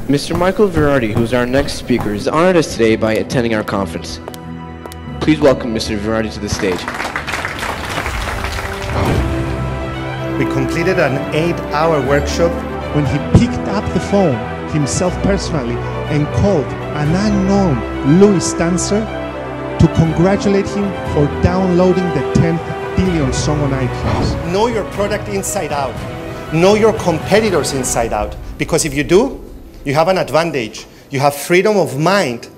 Mr. Michael Virardi, who's our next speaker, has honored us today by attending our conference. Please welcome Mr. Virardi to the stage. We completed an 8-hour workshop when he picked up the phone himself personally and called an unknown Louis dancer to congratulate him for downloading the 10th billion song on iTunes. Know your product inside out. Know your competitors inside out. Because if you do, you have an advantage. You have freedom of mind